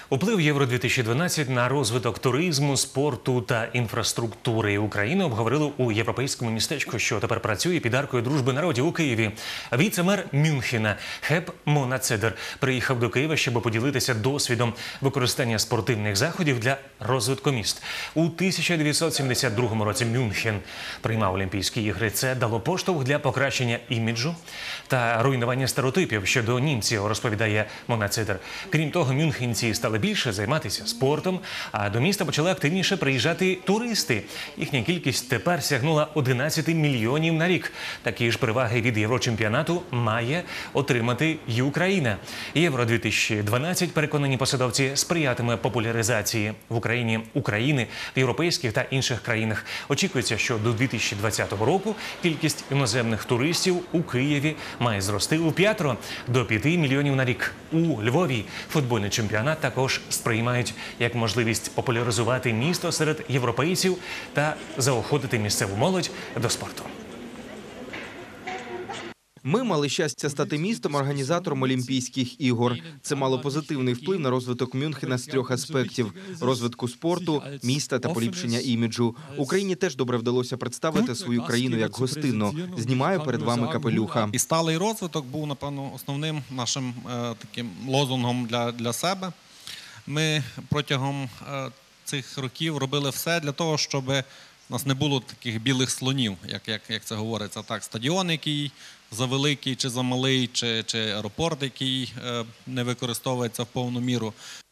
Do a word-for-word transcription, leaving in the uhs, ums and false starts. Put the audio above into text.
Вплив Євро дві тисячі дванадцять на розвиток туризму, спорту та інфраструктури України обговорили у європейському містечку, що тепер працює під аркою дружби народів у Києві. Віце-мер Мюнхена Хеп Монацедер приїхав до Києва, щоб поділитися досвідом використання спортивних заходів для розвитку міст. У тисяча дев'ятсот сімдесят другому році Мюнхен приймав Олімпійські ігри. Це дало поштовх для покращення іміджу та руйнування стереотипів щодо німців, розповідає Монацедер. Крім того, мюнхенці стали більше займатися спортом, а до міста почали активніше приїжджати туристи. Їхня кількість тепер сягнула одинадцять мільйонів на рік. Такі ж переваги від Єврочемпіонату має отримати і Україна. Євро дві тисячі дванадцять, переконані посадовці, сприятиме популяризації в Україні України, в європейських та інших країнах. Очікується, що до дві тисячі двадцятого року кількість іноземних туристів у Києві має зрости у п'ятеро до п'яти мільйонів на рік. У Львові футбольний чемпіонат також сприймають як можливість популяризувати місто серед європейців та заохотити місцеву молодь до спорту. Ми мали щастя стати містом-організатором Олімпійських ігор. Це мало позитивний вплив на розвиток Мюнхена з трьох аспектів – розвитку спорту, міста та поліпшення іміджу. Україні теж добре вдалося представити свою країну як гостинну. Знімаю перед вами капелюха. І сталий розвиток був, напевно, основним нашим е, таким лозунгом для, для себе. Ми протягом е, цих років робили все для того, щоб у нас не було таких білих слонів, як, як, як це говориться. Так, стадіон, який завеликий чи замалий, чи, чи аеропорт, який е, не використовується в повну міру.